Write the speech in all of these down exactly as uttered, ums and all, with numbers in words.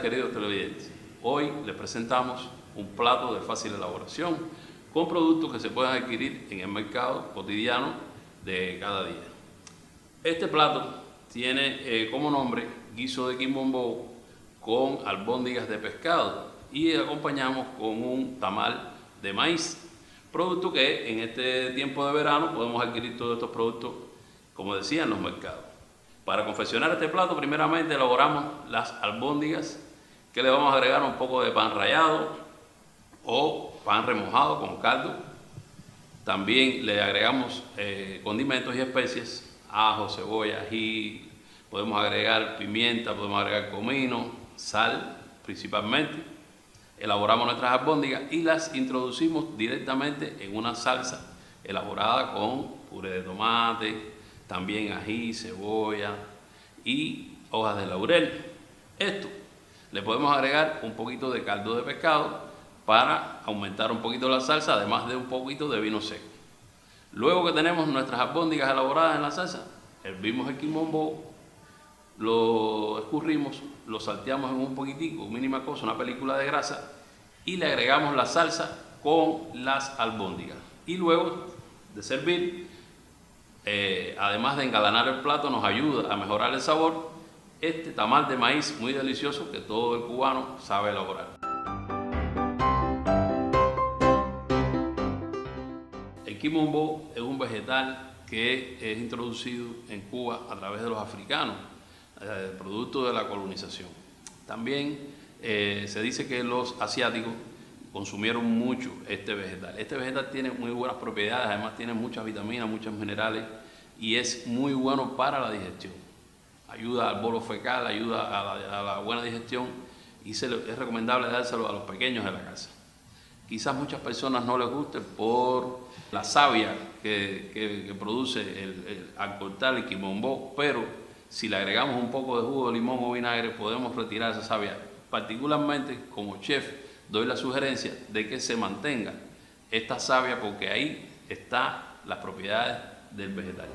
queridos televidentes. Hoy les presentamos un plato de fácil elaboración con productos que se pueden adquirir en el mercado cotidiano de cada día. Este plato tiene eh, como nombre guiso de quimbombo con albóndigas de pescado y acompañamos con un tamal de maíz, producto que en este tiempo de verano podemos adquirir todos estos productos, como decía, en los mercados. Para confeccionar este plato, primeramente elaboramos las albóndigas, que le vamos a agregar un poco de pan rallado o pan remojado con caldo. También le agregamos eh, condimentos y especies, ajo, cebolla, ají, podemos agregar pimienta, podemos agregar comino, sal principalmente. Elaboramos nuestras albóndigas y las introducimos directamente en una salsa elaborada con puré de tomate, también ají, cebolla y hojas de laurel. Esto le podemos agregar un poquito de caldo de pescado para aumentar un poquito la salsa, además de un poquito de vino seco. Luego que tenemos nuestras albóndigas elaboradas en la salsa, hervimos el quimbombo, lo escurrimos, lo salteamos en un poquitico, mínima cosa, una película de grasa, y le agregamos la salsa con las albóndigas. Y luego de servir, eh, además de engalanar el plato, nos ayuda a mejorar el sabor este tamal de maíz muy delicioso que todo el cubano sabe elaborar. El quimbombo es un vegetal que es introducido en Cuba a través de los africanos, eh, producto de la colonización. También eh, se dice que los asiáticos consumieron mucho este vegetal. Este vegetal tiene muy buenas propiedades, además tiene muchas vitaminas, muchos minerales y es muy bueno para la digestión. Ayuda al bolo fecal, ayuda a la, a la buena digestión y se le, es recomendable dárselo a los pequeños de la casa. Quizás muchas personas no les guste por la savia que, que, que produce el, el, al cortar el quimbombo, pero si le agregamos un poco de jugo de limón o vinagre podemos retirar esa savia. Particularmente como chef doy la sugerencia de que se mantenga esta savia porque ahí están las propiedades del vegetal.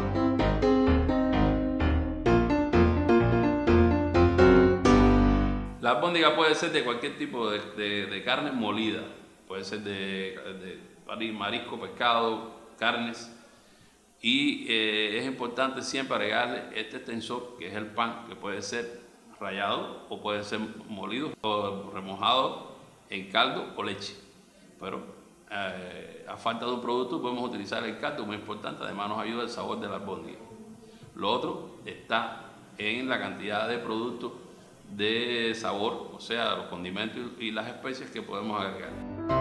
La albóndiga puede ser de cualquier tipo de, de, de carne molida, puede ser de, de marisco, pescado, carnes, y eh, es importante siempre agregarle este extensor que es el pan, que puede ser rallado o puede ser molido o remojado en caldo o leche, pero eh, a falta de un producto podemos utilizar el caldo, muy importante, además nos ayuda el sabor de la albóndiga. Lo otro está en la cantidad de productos de sabor, o sea, los condimentos y las especias que podemos agregar.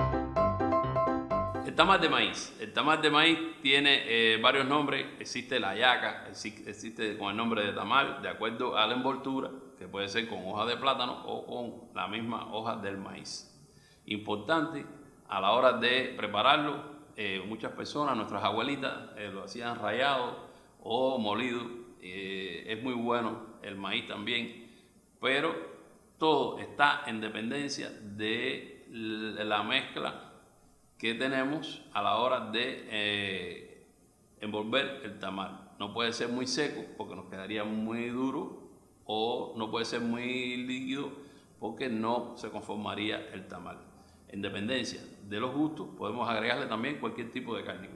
El tamal de maíz. El tamal de maíz tiene eh, varios nombres. Existe la hallaca, existe con el nombre de tamal, de acuerdo a la envoltura, que puede ser con hoja de plátano o con la misma hoja del maíz. Importante, a la hora de prepararlo, eh, muchas personas, nuestras abuelitas, eh, lo hacían rallado o molido. Eh, es muy bueno el maíz también, pero todo está en dependencia de la mezcla que tenemos a la hora de eh, envolver el tamal. No puede ser muy seco porque nos quedaría muy duro, o no puede ser muy líquido porque no se conformaría el tamal. En dependencia de los gustos podemos agregarle también cualquier tipo de carne.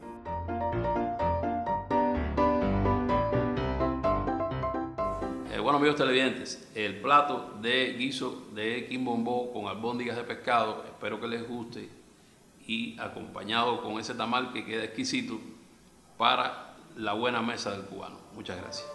Eh, bueno, amigos televidentes, el plato de guiso de quimbombo con albóndigas de pescado, espero que les guste, y acompañado con ese tamal que queda exquisito para la buena mesa del cubano. Muchas gracias.